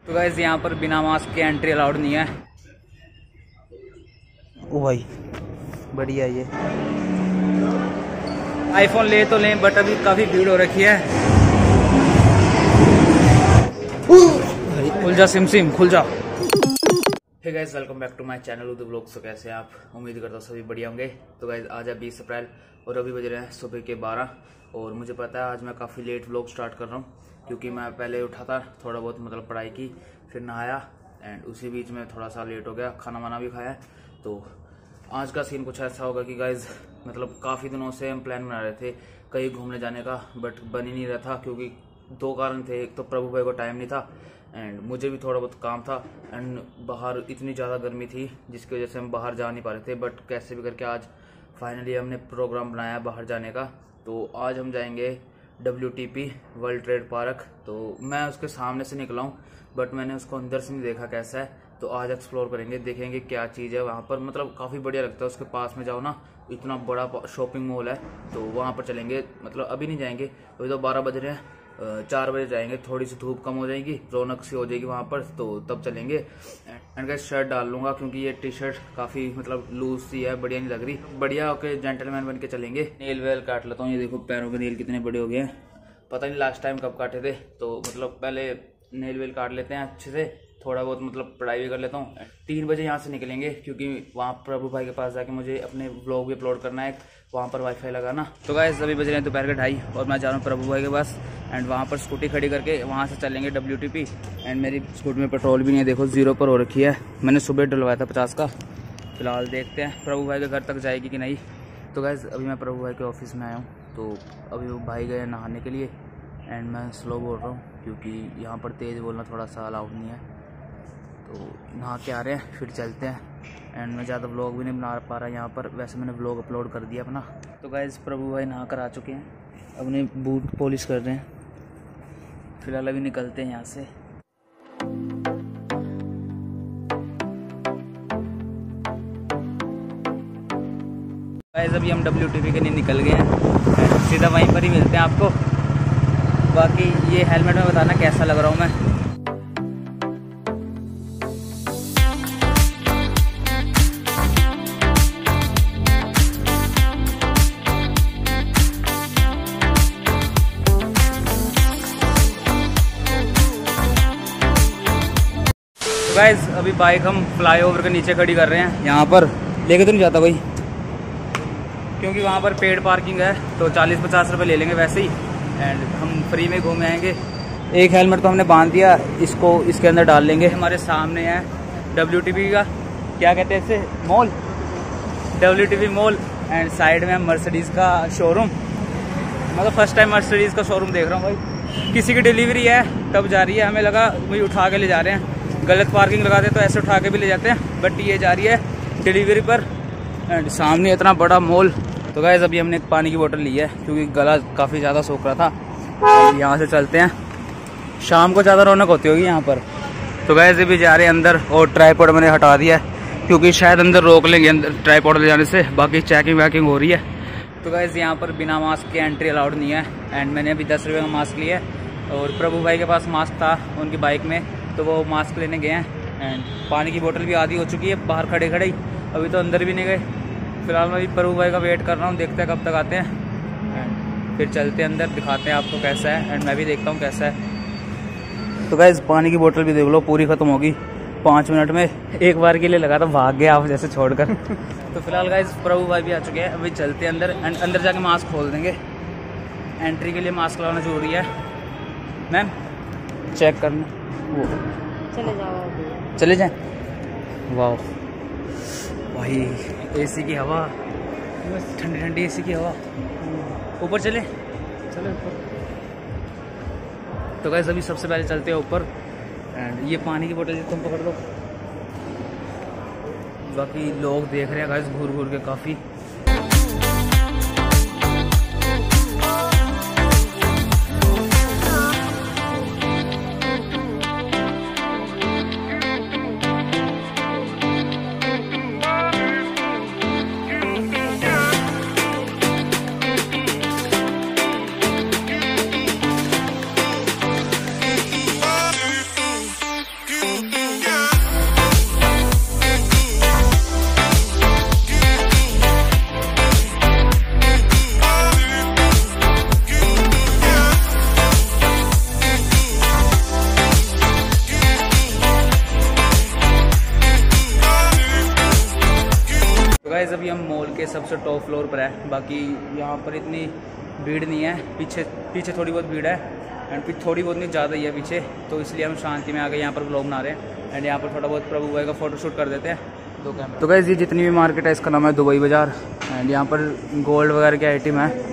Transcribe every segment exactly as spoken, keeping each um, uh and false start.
तो गाइस यहाँ पर बिना मास्क के एंट्री अलाउड नहीं है। ओ भाई बढ़िया, ये आईफोन ले तो लें बट अभी काफ़ी भीड़ हो रखी है। खुल जा सिम सिम खुल जा। Hey guys welcome back to my channel Uday vlogs. तो कैसे आप, उम्मीद करता हूँ सभी बढ़िया होंगे। तो गाइस आज है बीस अप्रैल और अभी बज रहे हैं सुबह के बारह और मुझे पता है आज मैं काफ़ी लेट व्लॉग स्टार्ट कर रहा हूँ क्योंकि मैं पहले उठा था, थोड़ा बहुत मतलब पढ़ाई की, फिर नहाया एंड उसी बीच में थोड़ा सा लेट हो गया, खाना वाना भी खाया। तो आज का सीन कुछ ऐसा होगा कि गाइज मतलब काफ़ी दिनों से हम प्लान बना रहे थे कहीं घूमने जाने का, बट बन ही नहीं रहा था क्योंकि दो कारण थे। एक तो प्रभु भाई को टाइम नहीं था एंड मुझे भी थोड़ा बहुत काम था एंड बाहर इतनी ज़्यादा गर्मी थी जिसकी वजह से हम बाहर जा नहीं पा रहे थे। बट कैसे भी करके आज फाइनली हमने प्रोग्राम बनाया बाहर जाने का। तो आज हम जाएंगे W T P world trade park. तो मैं उसके सामने से निकला हूँ बट मैंने उसको अंदर से नहीं देखा कैसा है। तो आज एक्सप्लोर करेंगे, देखेंगे क्या चीज़ है वहाँ पर। मतलब काफ़ी बढ़िया लगता है, उसके पास में जाओ ना, इतना बड़ा शॉपिंग मॉल है। तो वहाँ पर चलेंगे, मतलब अभी नहीं जाएंगे, अभी तो बारह बज रहे हैं, चार बजे जाएंगे, थोड़ी सी धूप कम हो जाएगी, रौनक सी हो जाएगी वहाँ पर, तो तब चलेंगे। एंड गाइस शर्ट डाल लूँगा क्योंकि ये टी शर्ट काफ़ी मतलब लूज सी है, बढ़िया नहीं लग रही। बढ़िया ओके जेंटलमैन बन के चलेंगे। नेल वेल काट लेता हूँ, ये देखो पैरों के नेल कितने बड़े हो गए हैं, पता नहीं लास्ट टाइम कब काटे थे। तो मतलब पहले नेल वेल काट लेते हैं अच्छे से, थोड़ा बहुत मतलब पढ़ाई भी कर लेता हूँ। तीन बजे यहाँ से निकलेंगे क्योंकि वहाँ प्रभु भाई के पास जाके मुझे अपने व्लॉग भी अपलोड करना है, वहाँ पर वाईफाई लगाना। तो गाइस अभी बज रहे हैं दोपहर के ढाई और मैं जा रहा हूँ प्रभु भाई के पास एंड वहाँ पर स्कूटी खड़ी करके वहाँ से चलेंगे डब्ल्यू टी पी। एंड मेरी स्कूटी में पेट्रोल भी नहीं है, देखो जीरो पर हो रखी है, मैंने सुबह डलवाया था पचास का। फिलहाल देखते हैं प्रभु भाई के घर तक जाएगी कि नहीं। तो गाइस अभी मैं प्रभु भाई के ऑफिस में आया हूँ, तो अभी वो भाई गए नहाने के लिए एंड मैं स्लो बोल रहा हूँ क्योंकि यहाँ पर तेज़ बोलना थोड़ा सा अलाउड नहीं है। तो नहा के आ रहे हैं, फिर चलते हैं। एंड मैं ज़्यादा व्लॉग भी नहीं बना पा रहा यहाँ पर, वैसे मैंने व्लॉग अपलोड कर दिया अपना। तो गाइस प्रभु भाई नहा कर आ चुके हैं, अपने बूट पॉलिश कर रहे हैं। फिलहाल अभी निकलते हैं यहाँ से। गाइस अभी हम डब्ल्यू टी पी के लिए निकल गए हैं, सीधा वहीं पर ही मिलते हैं आपको। बाकी ये हेलमेट में बताना कैसा लग रहा हूँ मैं। गाइस अभी बाइक हम फ्लाईओवर के नीचे खड़ी कर रहे हैं, यहाँ पर लेके तो नहीं जाता कोई क्योंकि वहाँ पर पेड पार्किंग है, तो चालीस पचास रुपये ले लेंगे वैसे ही एंड हम फ्री में घूम आएंगे। एक हेलमेट तो हमने बांध दिया, इसको इसके अंदर डाल लेंगे। हमारे सामने है डब्ल्यू टी पी का, क्या कहते हैं इसे, mall, W T P mall and side में मर्सिडीज़ का शोरूम। मतलब फर्स्ट टाइम मर्सिडीज़ का शोरूम देख रहा हूँ भाई। किसी की डिलीवरी है तब जा रही है, हमें लगा वही उठा के ले जा रहे हैं, गलत पार्किंग लगाते तो ऐसे उठा के भी ले जाते हैं, बट ये जा रही है डिलीवरी पर एंड सामने इतना बड़ा मॉल। तो गाइस अभी हमने एक पानी की बोतल ली है क्योंकि गला काफ़ी ज़्यादा सूख रहा था। यहाँ से चलते हैं, शाम को ज़्यादा रौनक होती होगी यहाँ पर। तो गाइस अभी जा रहे हैं अंदर और ट्राइपॉड मैंने हटा दिया है क्योंकि शायद अंदर रोक लेंगे अंदर ट्राइपॉड ले जाने से, बाकी चेकिंग वैकिंग हो रही है। तो गाइस यहाँ पर बिना मास्क के एंट्री अलाउड नहीं है एंड मैंने अभी दस रुपये का मास्क लिया है और प्रभु भाई के पास मास्क था उनकी बाइक में, तो वो मास्क लेने गए हैं एंड पानी की बोतल भी आधी हो चुकी है बाहर खड़े खड़े ही, अभी तो अंदर भी नहीं गए। फिलहाल मैं भी प्रभु भाई का वेट कर रहा हूँ, देखते हैं कब तक आते हैं एंड फिर चलते हैं अंदर, दिखाते हैं आपको कैसा है एंड मैं भी देखता हूँ कैसा है। तो गाइस पानी की बोतल भी देख लो पूरी ख़त्म होगी पाँच मिनट में, एक बार के लिए लगा था भाग गया आप जैसे छोड़कर। तो फिलहाल गाइस प्रभु भाई भी आ चुके हैं, अभी चलते हैं अंदर एंड अंदर जाके मास्क खोल देंगे। एंट्री के लिए मास्क लगाना जरूरी है। मैम चेक करना, वो चले जाओ, चले जाएं। वाह भाई एसी की हवा, ठंडी ठंडी एसी की हवा, ऊपर चले चले ऊपर। तो गाइस अभी सबसे पहले चलते हैं ऊपर एंड ये पानी की बोतल तुम पकड़ लो। बाकी लोग देख रहे हैं गाइस घूर घूर के काफ़ी। गाइस अभी हम मॉल के सबसे टॉप फ्लोर पर है। बाकी यहाँ पर इतनी भीड़ नहीं है, पीछे पीछे थोड़ी बहुत भीड़ है एंड फिर थोड़ी बहुत नहीं ज़्यादा ही है पीछे, तो इसलिए हम शांति में आके यहाँ पर व्लॉग बना रहे हैं एंड यहाँ पर थोड़ा बहुत प्रभु भाई का फोटोशूट कर देते हैं दो कैमरा। तो गाइस ये जितनी भी मार्केट है इसका नाम है दुबई बाज़ार एंड यहाँ पर गोल्ड वगैरह के आइटम है।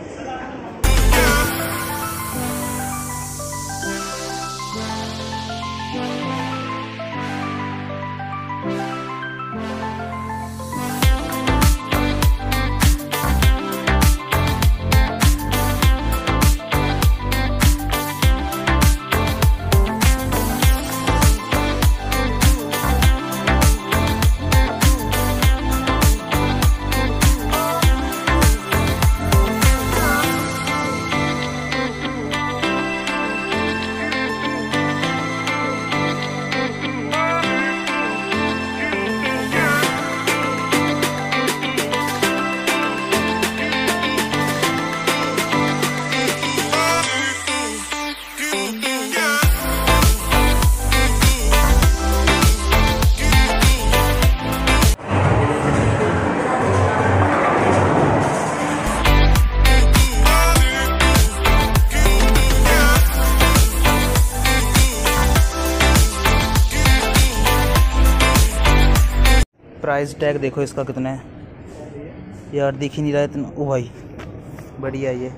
प्राइस टैग देखो इसका कितना है यार, दिख ही नहीं रहा इतना। ओ भाई बढ़िया, ये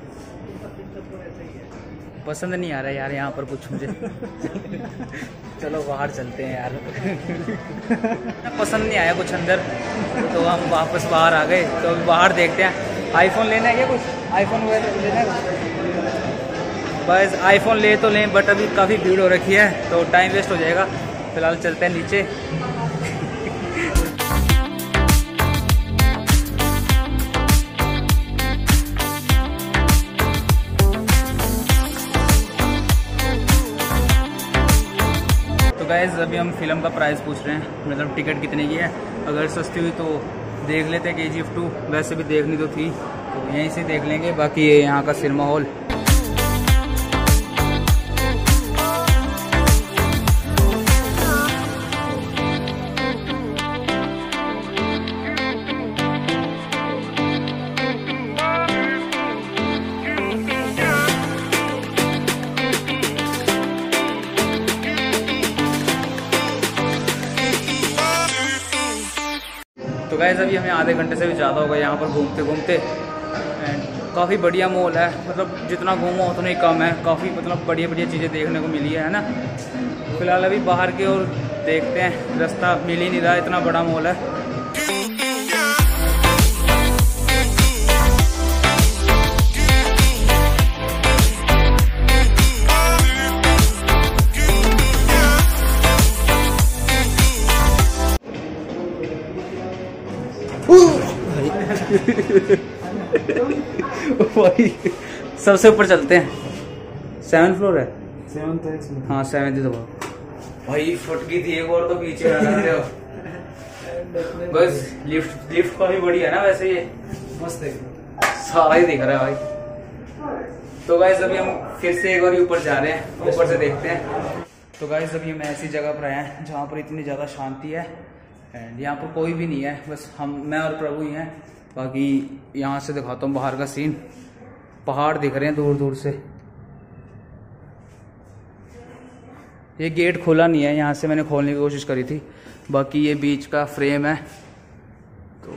पसंद नहीं आ रहा यार यहाँ पर कुछ मुझे। चलो बाहर चलते हैं यार। पसंद नहीं आया कुछ अंदर, तो हम वापस बाहर आ गए। तो अभी बाहर देखते हैं। आईफोन लेना है क्या, कुछ आईफोन वगैरह लेना है? बस आईफोन ले तो लें, बट अभी काफ़ी भीड़ हो रखी है तो टाइम वेस्ट हो जाएगा। फिलहाल चलते हैं नीचे। गाइस अभी हम फिल्म का प्राइस पूछ रहे हैं, मतलब टिकट कितने की है। अगर सस्ती हुई तो देख लेते हैं के जी एफ टू, वैसे भी देखनी तो थी तो यहीं से देख लेंगे। बाकी ये यहाँ का सिनेमा हॉल। तो गाइस अभी हमें आधे घंटे से भी ज़्यादा हो गया यहाँ पर घूमते घूमते एंड काफ़ी बढ़िया मॉल है, मतलब जितना घूमो उतना ही कम है। काफ़ी मतलब बढ़िया बढ़िया चीज़ें देखने को मिली है ना। फिलहाल अभी बाहर की ओर देखते हैं, रास्ता मिल ही नहीं रहा, इतना बड़ा मॉल है। भाई सबसे ऊपर चलते हैं। सेवन फ्लोर है, सेवन है इसमें। हाँ सेवन ही तो भाई फट गई थी एक और, तो पीछे रहते हो। बस लिफ्ट लिफ्ट काफी बड़ी है ना, वैसे ये मस्त है, सारा ही दिख रहा है भाई। तो गाइस अभी हम फिर से एक बार ऊपर जा रहे हैं, ऊपर से देखते हैं। तो गाइस अभी हम ऐसी जगह पर आए हैं जहाँ पर इतनी ज़्यादा शांति है एंड यहाँ पर कोई भी नहीं है, बस हम मैं और प्रभु ही हैं। बाकी यहाँ से दिखाता हूँ बाहर का सीन, पहाड़ दिख रहे हैं दूर दूर से। ये गेट खुला नहीं है, यहाँ से मैंने खोलने की कोशिश करी थी। बाकी ये बीच का फ्रेम है। तो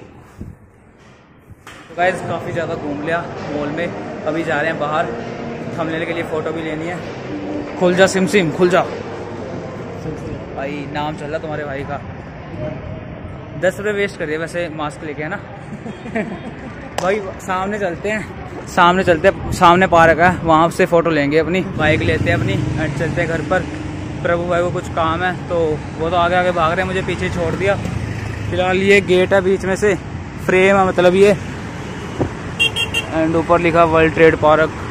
गाइस काफ़ी ज़्यादा घूम लिया मॉल में, अभी जा रहे हैं बाहर। थंबनेल के लिए फ़ोटो भी लेनी है। खुल जा सिम सिम, खुल जा भाई, नाम चल रहा तुम्हारे भाई का। दस रुपये वेस्ट करिए वैसे मास्क लेके, है ना। भाई सामने चलते हैं, सामने चलते हैं, सामने पार्क है, वहाँ से फ़ोटो लेंगे अपनी, बाइक लेते हैं अपनी एंड चलते हैं घर पर। प्रभु भाई को कुछ काम है तो वो तो आगे आगे भाग रहे हैं, मुझे पीछे छोड़ दिया। फिलहाल ये गेट है बीच में से, फ्रेम है मतलब ये, एंड ऊपर लिखा world trade park.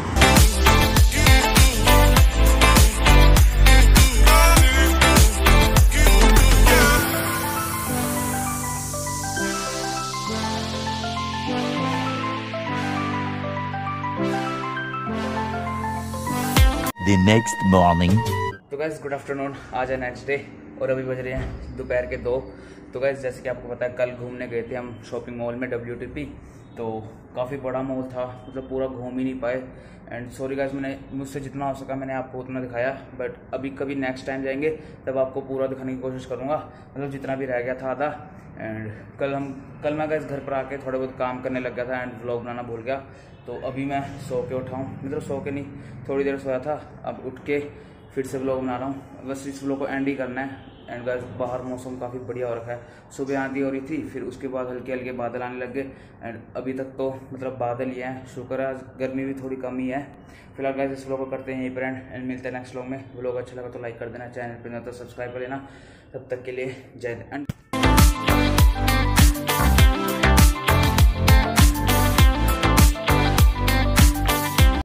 the next morning. तो गाइस गुड आफ्टरनून, आज है नेक्स्ट डे और अभी बज रहे हैं दोपहर के दो। तो गाइस जैसे कि आपको पता है कल घूमने गए थे हम शॉपिंग मॉल में डब्ल्यू टी पी। तो काफ़ी बड़ा मॉल था, मतलब पूरा घूम ही नहीं पाए। एंड सॉरी गाइस, मैंने मुझसे जितना हो सका मैंने आपको उतना दिखाया, बट अभी कभी नेक्स्ट टाइम जाएंगे तब आपको पूरा दिखाने की कोशिश करूँगा, मतलब जितना भी रह गया था आधा। एंड कल हम कल मैं गाइस घर पर आके थोड़े बहुत काम करने लग गया था एंड व्लॉग बनाना भूल गया। तो अभी मैं सो के उठा हूँ, मतलब सो के नहीं, थोड़ी देर सोया था, अब उठ के फिर से व्लॉग बना रहा हूँ। बस इस व्लॉग को एंड ही करना है। एंड गाइस बाहर मौसम काफ़ी बढ़िया हो रखा है, सुबह आंधी हो रही थी, फिर उसके बाद हल्के हल्के बादल आने लग गए। एंड अभी तक तो मतलब बादल ही हैं, शुक्र है आज गर्मी भी थोड़ी कम ही है। फिलहाल गाइस इस व्लॉग को करते हैं यहीं पर एंड एंड मिलते हैं नेक्स्ट व्लॉग में। व्लॉग अच्छा लगा तो लाइक कर देना, चैनल पर ना तो सब्सक्राइब कर लेना। तब तक के लिए जय हिंद। एंड